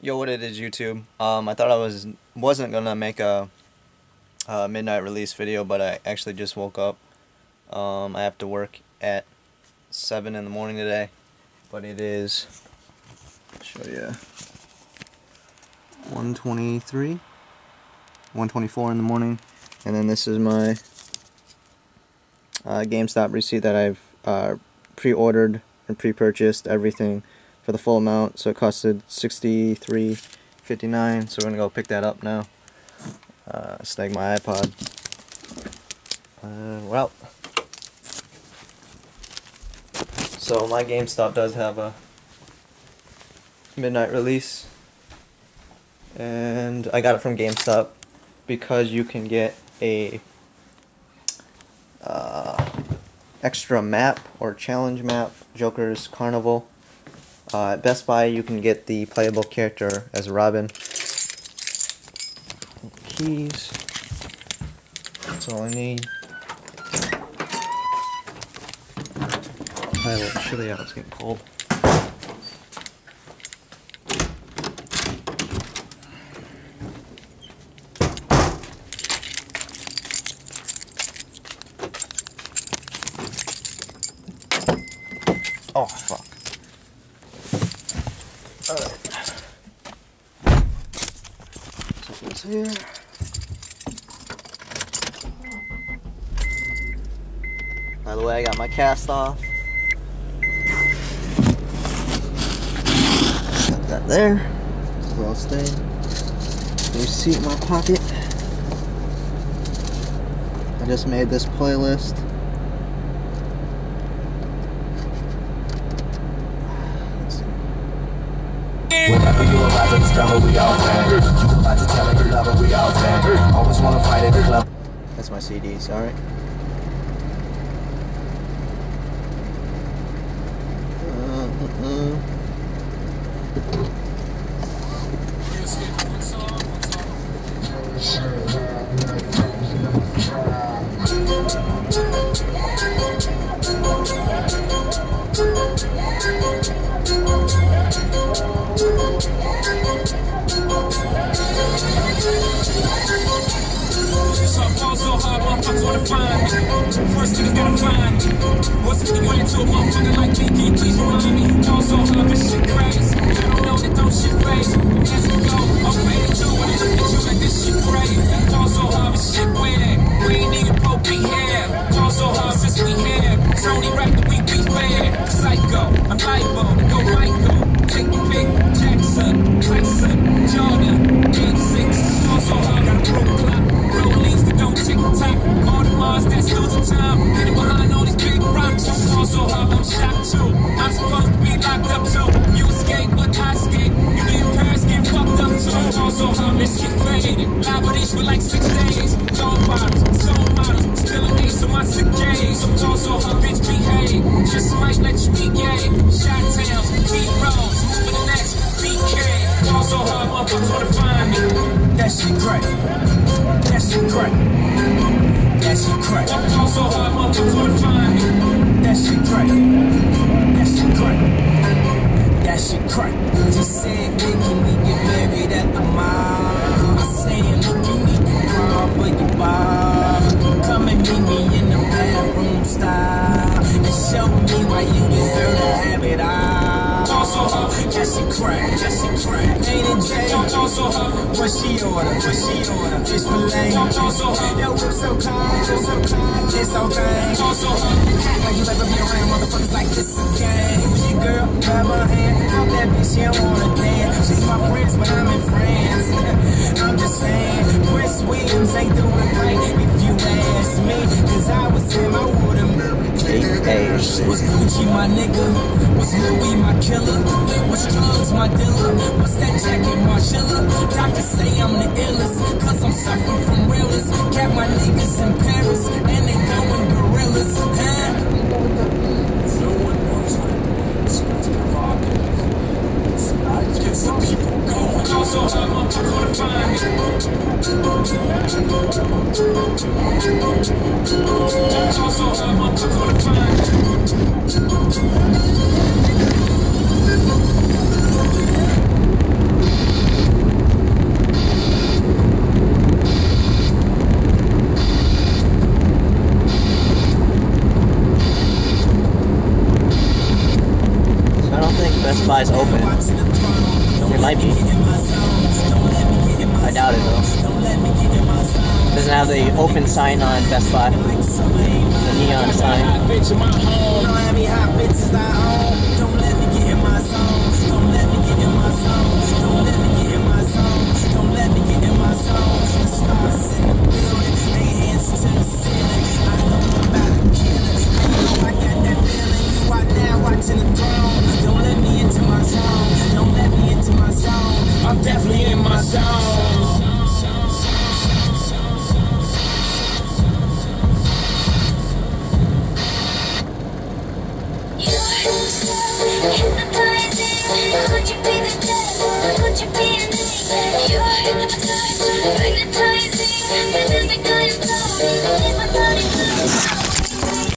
Yo, what it is, YouTube? I thought I wasn't gonna make a midnight release video, but I actually just woke up. I have to work at 7 in the morning today, but it is, I'll show you, 1:23, 1:24 in the morning, and then this is my GameStop receipt that I've pre-ordered and pre-purchased everything for the full amount, so it costed $63.59. So we're gonna go pick that up now. Snag my iPod. Well, so my GameStop does have a midnight release, and I got it from GameStop because you can get a extra map or challenge map, Joker's Carnival. At Best Buy you can get the playable character as Robin. Keys. That's all I need. Probably a little chilly out, it's getting cold. Oh, fuck. Alright. So what's here? By the way, I got my cast off. Got that there. It's well stayed. Receipt in my pocket. I just made this playlist. Whenever you arrive at the struggle, we all stand. You about to tell every lover, we all stand. Always wanna fight at the club. That's my CDs, alright. First niggas gotta find me. What's 50 grand to a motherfucker like me? Can you please remind me? Y'all so hard, this shit crazy. You don't know that don't shit phase. As we go, I'm ready to when they look at you like this shit crazy. Y'all so hard, this shit weird. We ain't even broke, we here. Y'all so hard since we here. It's only right that we be fair. Psycho, I'm liable to go Michael. Take the pick, Jackson, Tyson, Jordan, Game 6. Y'all so hard, got a broke clock. Rollies that don't tick tock. All the Mars that's losing time. Hidden behind all these big rocks. Also hard, I'm shocked too. I'm supposed to be locked up too. You escape, but I escape. You know your parents get fucked up too. Also hard, this shit faded. Libraries for like 6 days. Dog bottles, soul models. Still an ace on my sick days. Also hard, bitch behave. Just might let you be gay. Shot towns, T-Rose. Moving the next BK. Also hard, motherfuckers wanna find me. That shit great. That shit great. That shit great. Also hard, motherfuckers wanna find me. That shit great. That shit great. That shit great. Just said, can we get married at the mall? I said, look, you need to call for your bar. Come and meet me in the bathroom style and show me why you deserve to have it all. Also hard, that shit crack, that shit crack. Ain't it Jay? Also hard, what she order? What she order? Fish fillet. Also hard, yo, whip so cold, this whole thing. Also hard, act like you ever be around motherfuckers like this again. Who's your girl? Grab her hand. Fuck that bitch, she don't wanna dance. She's my friends, but I'm in France. I'm just saying, Chris Williams ain't doing right if you ask me. Cause I was him, I would've married. What's Gucci, my nigga? What's Louis, my killer? What's drugs, my dealer? What's that jacket, my chiller? Doctors say I'm the illest, cause I'm suffering from realness. Got my niggas in Paris, and they going gorillas, huh? No one knows what it means, but it's provocative. I get some people going. Also hard, motherfuckers wanna find me. Also hard, motherfuckers wanna find me. might be. I doubt it though. Doesn't have the open sign on Best Buy. The neon sign. I'm definitely in my zone. Could you be the devil? Could you be an angel? You're hypnotizing, magnetizing, and every time you're